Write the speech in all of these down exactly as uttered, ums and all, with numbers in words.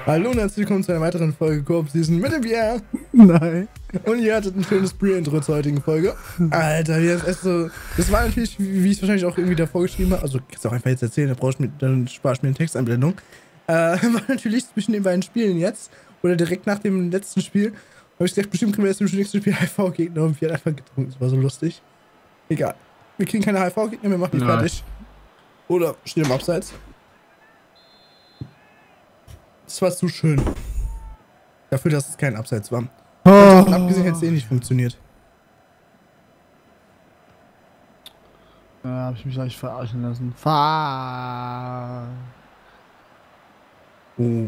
Hallo und herzlich willkommen zu einer weiteren Folge Coop Season mit dem Pierre. Nein. Und ihr hattet ein schönes Pre-Intro zur heutigen Folge. Alter, wie das ist so. Das war natürlich, wie ich es wahrscheinlich auch irgendwie davor geschrieben habe. Also, kannst du auch einfach jetzt erzählen, da brauchst du mir, dann sparst du mir eine Texteinblendung. Äh, war natürlich zwischen den beiden Spielen jetzt. Oder direkt nach dem letzten Spiel. Habe ich gedacht, bestimmt kriegen wir jetzt im nächsten Spiel H V-Gegner und wir haben einfach getrunken. Das war so lustig. Egal. Wir kriegen keine H V-Gegner, wir machen die Ja. fertig. Oder stehen im Abseits. Das war zu schön. Dafür, dass es kein Abseits war. Oh. Davon abgesehen hätte es eh nicht funktioniert. Ja, hab ich mich gleich verarschen lassen. Fahr. Oh.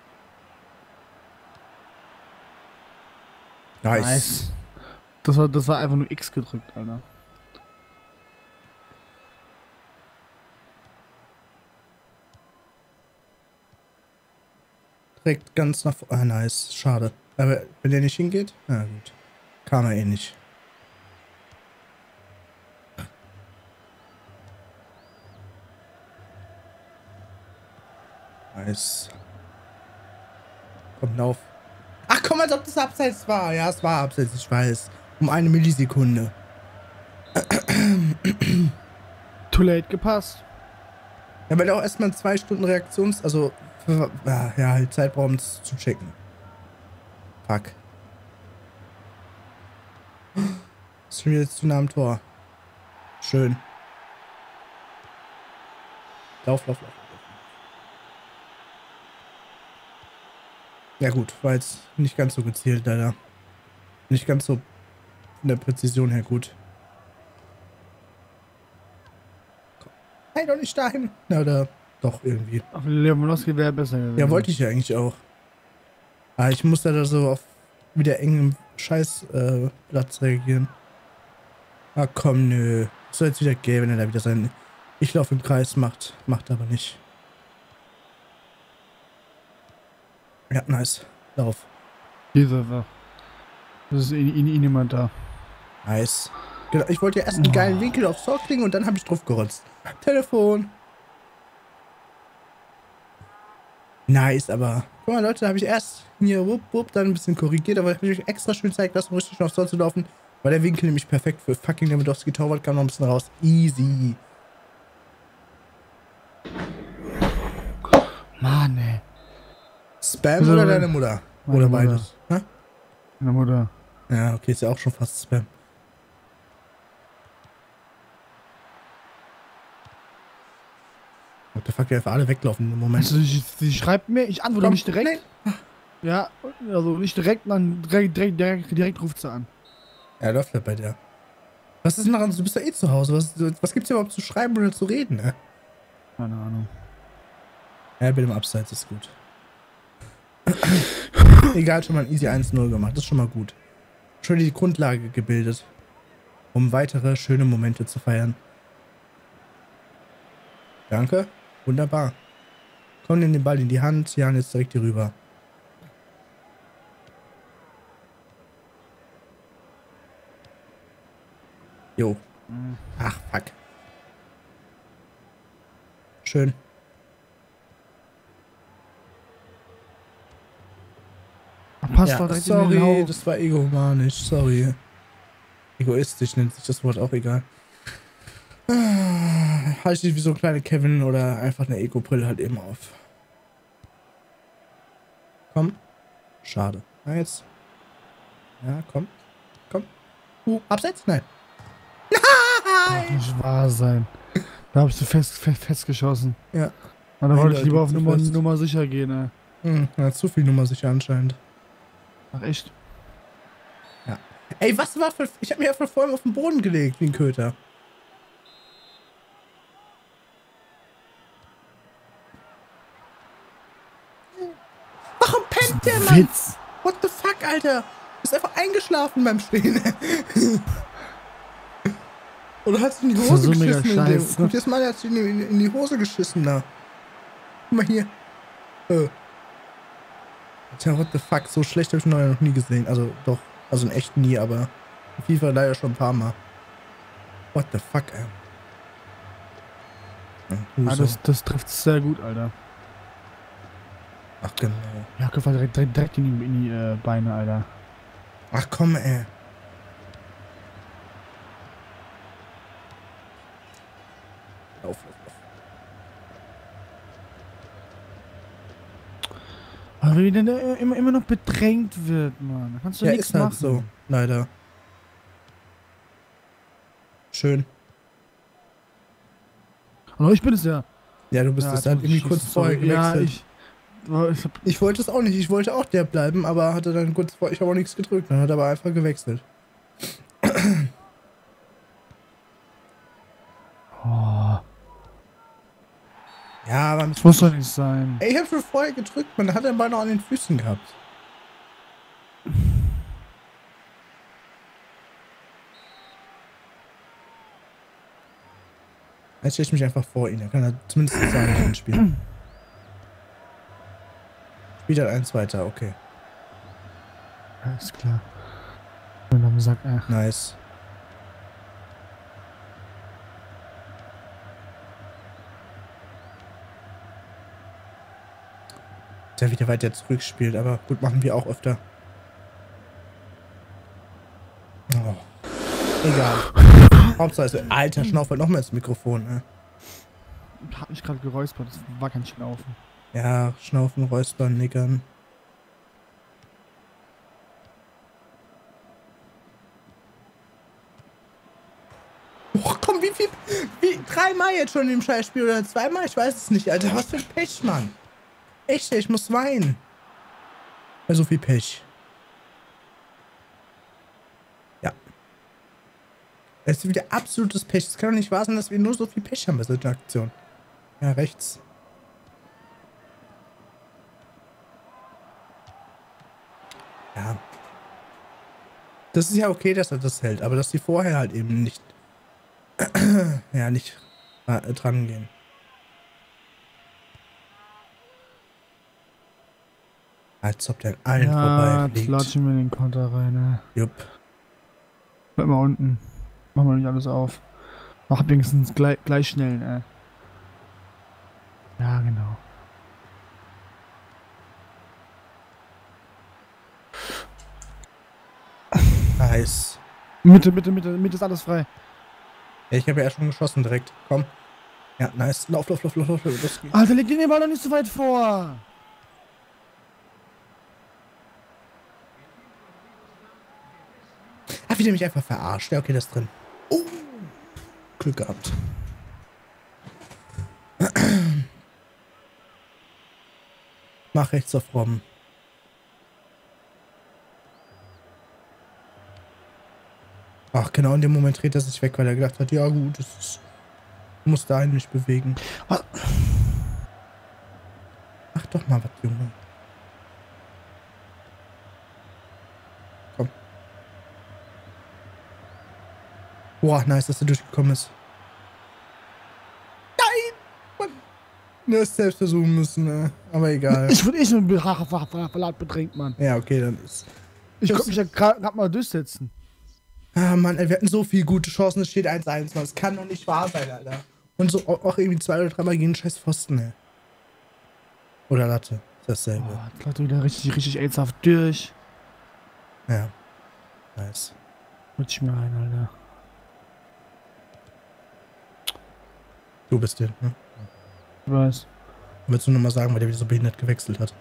Nice. Nice. Das war, das war einfach nur X gedrückt, Alter. Direkt ganz nach vorne. Ah, nice. Schade. Aber wenn der nicht hingeht, na gut. Kam er eh nicht. Nice. Komm, lauf. Ach komm, als ob das Abseits war. Ja, es war Abseits, ich weiß. Um eine Millisekunde. Too late gepasst. Ja, weil er auch erstmal zwei Stunden Reaktions... Also, für, ja, ja, halt Zeit brauchen, um es zu checken. Fuck. Ist schon wieder zu nah am Tor. Schön. Lauf, lauf, lauf. Ja gut, war jetzt nicht ganz so gezielt, leider. Nicht ganz so von der Präzision her gut. Komm. Nein, doch nicht dahin. Na, oder doch irgendwie. Auf Lewandowski wäre besser gewesen. Ja, wollte ich ja eigentlich auch. Aber ich muss da so auf wieder engem Scheißplatz äh, Platz reagieren. Ah komm, nö. Soll jetzt wieder gehen, wenn er da wieder sein Ich laufe im Kreis macht. Macht aber nicht. Ja, nice. Lauf. Dieser war. Das ist ihn, ihn, ihn niemand da. Nice. Genau, ich wollte ja erst einen geilen Winkel aufs Tor kriegen und dann habe ich drauf gerotzt. Telefon. Nice, aber guck mal, Leute, da habe ich erst hier wupp, wupp, dann ein bisschen korrigiert, aber habe ich extra schön Zeit gelassen, um richtig aufs Tor zu laufen, weil der Winkel nämlich perfekt für fucking Lewandowski Torwart kam noch ein bisschen raus. Easy. Mann, ey. Spam Also, oder deine Mutter? meine Oder Mutter. beides? Hä? Meine Mutter. Ja, okay, ist ja auch schon fast Spam. What the fuck, wir einfach alle weglaufen im Moment. Also, sie, sie schreibt mir, ich antworte Komm, nicht direkt. nein. Ja, also nicht direkt, dann direkt, direkt, direkt, direkt ruft sie an. Ja, läuft ja bei dir. Was ist denn daran? Du bist ja eh zu Hause. Was, was gibt's hier überhaupt zu schreiben oder zu reden, ne? Keine Ahnung. Ja, mit dem Abseits ist gut. Egal, schon mal ein easy eins null gemacht. Das ist schon mal gut. Schon die Grundlage gebildet, um weitere schöne Momente zu feiern. Danke. Wunderbar. Komm, nimm den Ball in die Hand. Jan, jetzt direkt hier rüber. Jo. Ach, fuck. Schön. Passt Ja, doch direkt in den sorry, Lauf. das war egomanisch, sorry. Egoistisch nennt sich das Wort, auch egal. Ah, halt dich wie so ein kleiner Kevin oder einfach eine Ego-Brille halt eben auf. Komm. Schade. Na jetzt. Ja, komm. Komm. Uh, abseits? Nein. Darf nicht wahr sein. Da hab ich sie fest, fest, festgeschossen. Ja. Und da wollte ich lieber auf Eindeutig zu Nummer, fest. Nummer sicher gehen, ey. Hm, ja, zu viel Nummer sicher anscheinend. Ach echt? Ja. Ey, was war für... Ich hab mich einfach vor allem auf den Boden gelegt, wie ein Köter. Warum pennt der, Mann? Witz. What the fuck, Alter? Ist einfach eingeschlafen beim Stehen. Oder hat sich in die Das ist Hose so mega geschissen? In dem, scheiße. guck dir das mal, er hat sich in die, in die Hose geschissen da. Guck mal hier. Äh. Tja, what the fuck? So schlecht habe ich ihn noch nie gesehen. Also doch, also in echt nie, aber in FIFA leider schon ein paar Mal. What the fuck, ey. Ja, Ah, Huso. das, das trifft sehr gut, Alter. Ach, genau. Ja, Kopf direkt, direkt, direkt in die, in die äh, Beine, Alter. Ach, komm, ey. Lauf, lauf, lauf. Aber wie denn der immer, immer noch bedrängt wird, Mann. Da kannst du Ja, nichts ist halt machen. so. Leider. Schön. Aber ich bin es ja. Ja, du bist Ja, es jetzt halt muss ich irgendwie kurz schießen, vorher sorry. Ja, gewechselt. ich, boah, ich hab, Ich wollte es auch nicht. Ich wollte auch der bleiben, aber hatte dann kurz vor. Ich habe auch nichts gedrückt. Dann hat er aber einfach gewechselt. oh, Ja, aber. das muss doch nicht sein. Ey, ich habe schon vorher gedrückt. Man hat den Ball noch an den Füßen gehabt. Jetzt stelle ich mich einfach vor ihn. Dann kann er zumindest die Zahlen anspielen. Spielt halt eins weiter, okay. Alles klar. Bin am Sack, ey. Nice. Der wieder weiter zurückspielt, aber gut, machen wir auch öfter. Oh. Egal. Hauptsache, so, alter Schnaufer, noch mal ins Mikrofon, ne? Ich hab mich gerade geräuspert, das war kein Schnaufen. Ja, Schnaufen, Räuspern, Nickern. Och, komm, wie viel. Wie, dreimal jetzt schon im Scheißspiel oder zweimal? Ich weiß es nicht, Alter. Was für ein Pech, Mann. Echt, ich muss weinen. Bei so viel Pech. Ja. Es ist wieder absolutes Pech. Es kann doch nicht wahr sein, dass wir nur so viel Pech haben bei solchen Aktionen. Ja, rechts. Ja. Das ist ja okay, dass er das hält, aber dass die vorher halt eben nicht ja, nicht äh, dran gehen. Als ob der an allen Ja, vorbeifliegt. klatschen wir den Konter rein, ne? Jupp. Bleib mal unten. Machen wir nicht alles auf. Mach wenigstens gleich, gleich schnell, ne? Ja, genau. Nice. Mitte, Mitte, Mitte, Mitte ist alles frei. Ja, ich habe ja schon geschossen direkt. Komm. Ja, nice. Lauf, lauf, lauf, lauf, lauf. Los geht's. Alter, leg den Ball doch nicht so weit vor. Ah, wie der mich einfach verarscht. Ja, okay, das ist drin. Oh. Glück gehabt. Mach rechts auf Robben. Ach, genau in dem Moment dreht er sich weg, weil er gedacht hat, ja gut, das ist, muss dahin mich bewegen. Was? Mach doch mal was, Junge. Komm. Boah, nice, dass er durchgekommen ist. Nein! Mann. Du hast selbst versuchen müssen, ne? Aber egal. Ich wurde eh schon verlaut bedrängt, Mann. Ja, okay, dann ist... Ich konnte mich ja gerade mal durchsetzen. Ah, Mann, ey, wir hatten so viele gute Chancen, es steht eins eins, Mann. Das kann doch nicht wahr sein, Alter. Und so auch irgendwie zwei oder dreimal gegen den scheiß Pfosten, ey. Oder Latte. Dasselbe. Oh, das läuft wieder richtig, richtig aidshaft durch. Ja. Nice. Rutsch mir rein, Alter. Du bist der, ne? Ich weiß. Willst du nur mal sagen, weil der wieder so behindert gewechselt hat?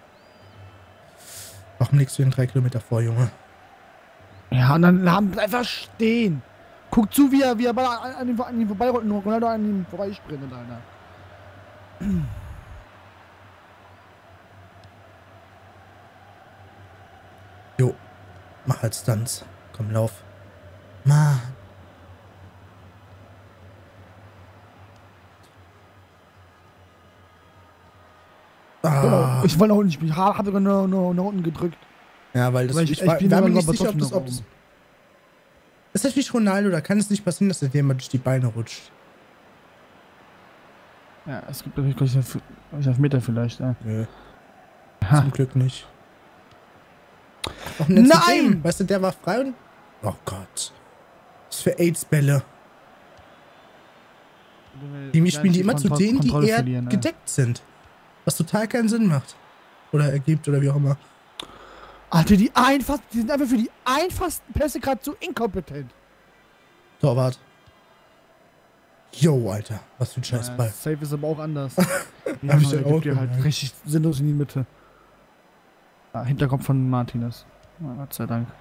Warum legst du den drei Kilometer vor, Junge? Ja, und dann haben wir einfach stehen. Guck zu, wie er, wie er Ball an, an, ihm, an ihm vorbeirollt und Ronaldo an ihm vorbeisprintet, Alter. Jo. Mach halt Stunts. Komm, lauf. Mann. Ah. Ich wollte nach unten spielen. Ich habe sogar nur, nur nach unten gedrückt. Ja, weil das... Weil ich, ich ich war, bin war mir aber nicht sicher, ob das... trotzdem Ob nach das oben. ist natürlich Ronaldo, da kann es nicht passieren, dass der dir mal durch die Beine rutscht. Ja, es gibt natürlich gleich auf, auf Meter vielleicht, ja. Nö. Ha. Zum Glück nicht. Auch ein Nancy Nein! Jam, weißt du, der war frei und... Oh Gott. Was für AIDS-Bälle. Die spielen die immer zu denen, die eher gedeckt sind. Was total keinen Sinn macht. oder ergibt oder wie auch immer. Alter, die einfachsten, die sind einfach für die einfachsten Pässe gerade so inkompetent. Torwart. Yo, Alter, was für ein Scheißball. Ja, safe ist aber auch anders. Hab Ja, ich der dann auch gibt dir halt gemerkt. richtig sinnlos in die Mitte. Ja, Hinterkopf von Martinez. Ja, Gott sei Dank.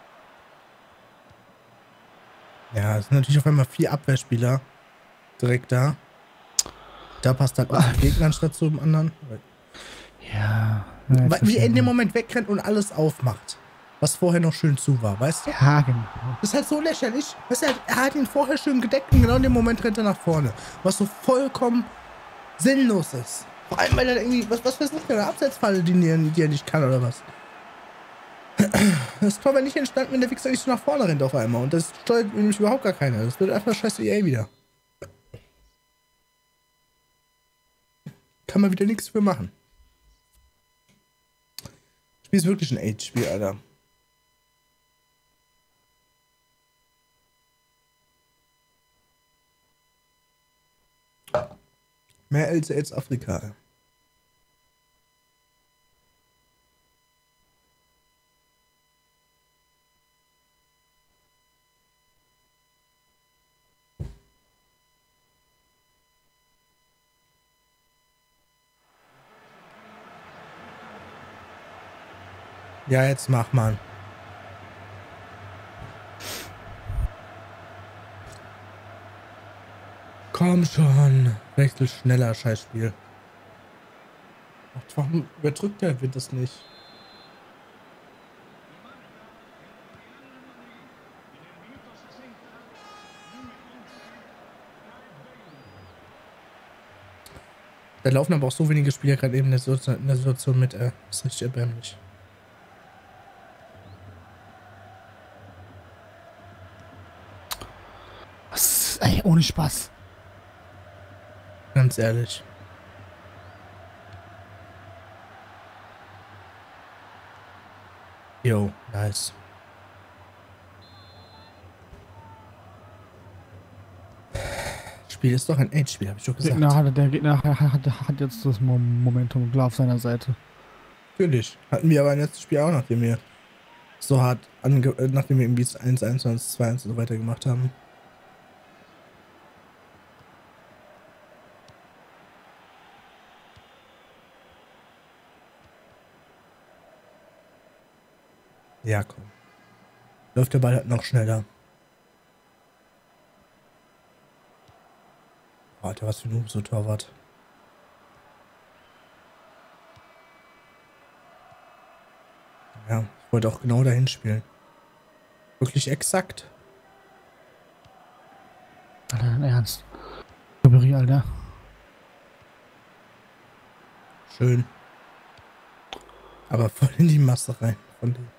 Ja, es sind natürlich auf einmal vier Abwehrspieler direkt da. Da passt halt was zum Gegner anstatt zum anderen. Ja. Weil wie er in dem Moment wegrennt und alles aufmacht. Was vorher noch schön zu war, weißt du? Ja, genau. Das ist halt so lächerlich. Weißt du, er hat ihn vorher schön gedeckt und genau in dem Moment rennt er nach vorne. Was so vollkommen sinnlos ist. Vor allem, weil er irgendwie, was, was weiß ich, eine Abseitsfalle, die, die er nicht kann oder was. Das Tor wäre nicht entstanden, wenn der Wichser nicht so nach vorne rennt auf einmal. Und das steuert nämlich überhaupt gar keiner. Das wird einfach scheiße E A wieder. Kann man wieder nichts für machen. Das Spiel ist wirklich ein Age-Spiel, Alter. Mehr als als Afrika. Ja, jetzt mach mal. Komm schon. Wechsel schneller, Scheißspiel. Ach, warum überdrückt der Wind das nicht? Da laufen aber auch so wenige Spieler gerade eben in der Situation, in der Situation mit, äh, das ist richtig erbärmlich. Was? Ey, ohne Spaß. Ganz ehrlich. Yo, nice. Spiel ist doch ein Age-Spiel, hab ich schon gesagt. Gegner hat, der Gegner hat, hat, hat jetzt das Momentum klar auf seiner Seite. Natürlich. Hatten wir aber im letzten Spiel auch, nachdem wir so hart, ange äh, nachdem wir irgendwie eins eins und zwei eins und so weiter gemacht haben. Ja, komm. Läuft der Ball halt noch schneller. Alter, was für ein so Torwart. Ja, ich wollte auch genau dahin spielen. Wirklich exakt. Alter, dein Ernst. Ribery, Alter. Schön. Aber voll in die Masse rein. Von dem.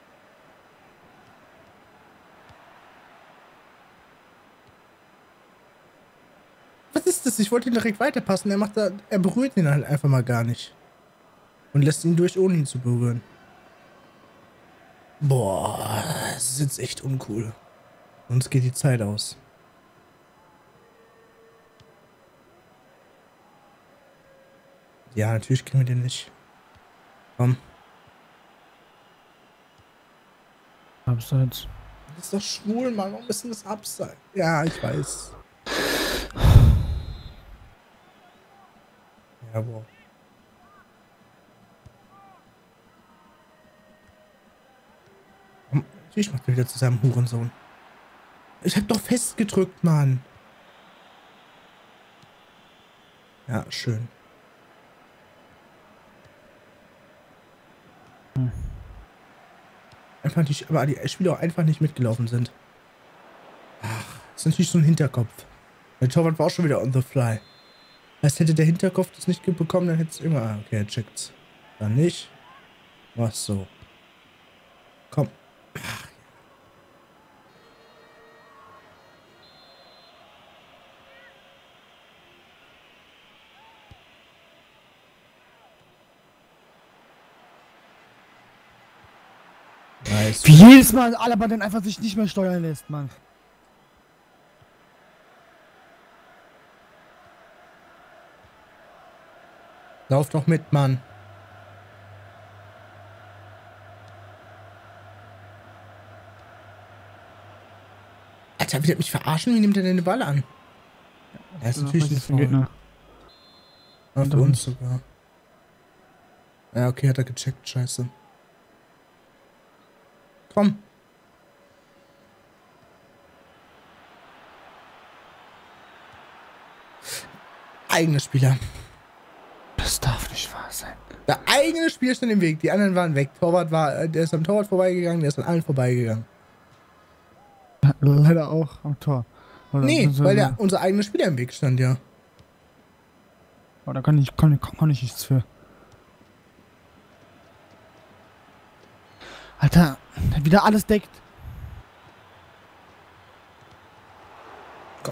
Was ist das? Ich wollte ihn direkt weiterpassen. Er macht da, er berührt ihn halt einfach mal gar nicht. Und lässt ihn durch, ohne ihn zu berühren. Boah, das ist jetzt echt uncool. Uns geht die Zeit aus. Ja, natürlich kriegen wir den nicht. Komm. Abseits. Das ist doch schwul, Mann. Warum ist denn das Abseits? Ja, ich weiß. Ja, wow. Natürlich macht er wieder zu seinem Hurensohn. Ich hab doch festgedrückt, Mann. Ja, schön. Hm. Einfach nicht, aber die Spieler auch einfach nicht mitgelaufen sind. Ach, das ist natürlich so ein Hinterkopf. Der Torwart war auch schon wieder on the fly. Als hätte der Hinterkopf das nicht bekommen, dann hätte es immer. Ah, okay, er checkt's. Dann nicht. Was so. Komm. Ach, nice. Wie jedes Mal Alaba dann einfach sich nicht mehr steuern lässt, Mann. Lauf doch mit, Mann. Will er mich verarschen? Wie nimmt er denn den Ball an? Er ist natürlich ein Foul. Gegner. Ja, für uns sogar. Ja, okay, hat er gecheckt. Scheiße. Komm. Eigene Spieler. Das darf nicht wahr sein. Der eigene Spieler stand im Weg. Die anderen waren weg. Torwart war, der ist am Torwart vorbeigegangen, der ist an allen vorbeigegangen. Leider auch am Tor. Oder Nee, weil der, unser eigener Spieler im Weg stand, ja. Oh, da kann ich, kann, kann ich nichts für. Alter, der wieder alles deckt. Komm.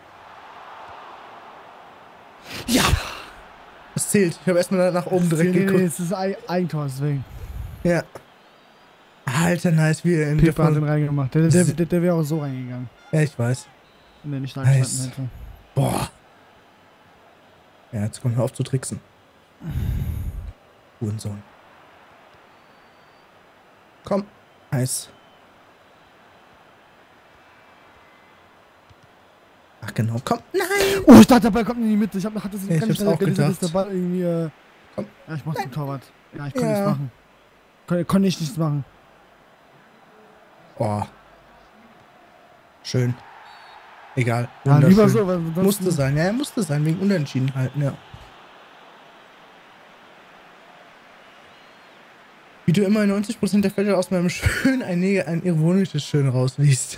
Ja! Das zählt. Ich habe erstmal nach oben direkt nee, geguckt. Nee, es ist ein Eigentor, deswegen. Ja. Alter, nice, wie er in Pepe hat den reingemacht. Der, der, der, der wäre auch so reingegangen. Ja, ich weiß. Wenn der nicht da Nice. gestanden hätte. Boah. Ja, jetzt kommt hör auf zu tricksen. Hurensohn. Komm. Nice. Ach genau, komm. Nein! Oh, ich dachte, der Ball kommt in die Mitte. Ich hab, hatte es Ja, ich ganz hab's schnell auch realisiert, gedacht. dass der Ball irgendwie... Äh, Komm. Ja, ich mach's zum Torwart. Ja, ich konnte Ja. nichts machen. Kon, konnte ich nichts machen. Oh. Schön. Egal. Ja, lieber Wunderschön. so. Weil sonst- Musste sein, ja, musste sein, wegen Unentschieden halten, ja. Wie du immer neunzig Prozent der Fälle aus meinem Schön ein, Neg ein ironisches Schön rausliest.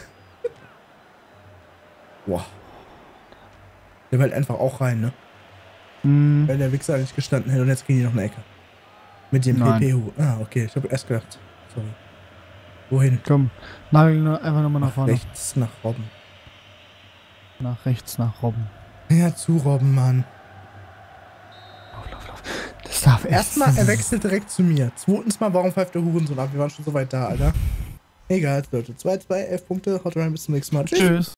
Boah. Der war halt einfach auch rein, ne? Hm, Weil der Wichser nicht gestanden hätte und jetzt ging die noch eine Ecke. Mit dem Nein. P P-Hu. Ah, okay, ich habe erst gedacht. Sorry. Wohin? komm. Nagel ihn einfach nochmal nach Nach vorne. rechts, nach Robben. Nach rechts, nach Robben. Ja, zu Robben, Mann. Lauf, lauf, lauf. Das darf Erstmal, er wechselt direkt zu mir. Zweitens mal, warum pfeift der Hurensohn ab? Wir waren schon so weit da, Alter. Egal, Leute. zwei zwei, elf Punkte. Haut rein, bis zum nächsten Mal. Tschüss. Tschüss.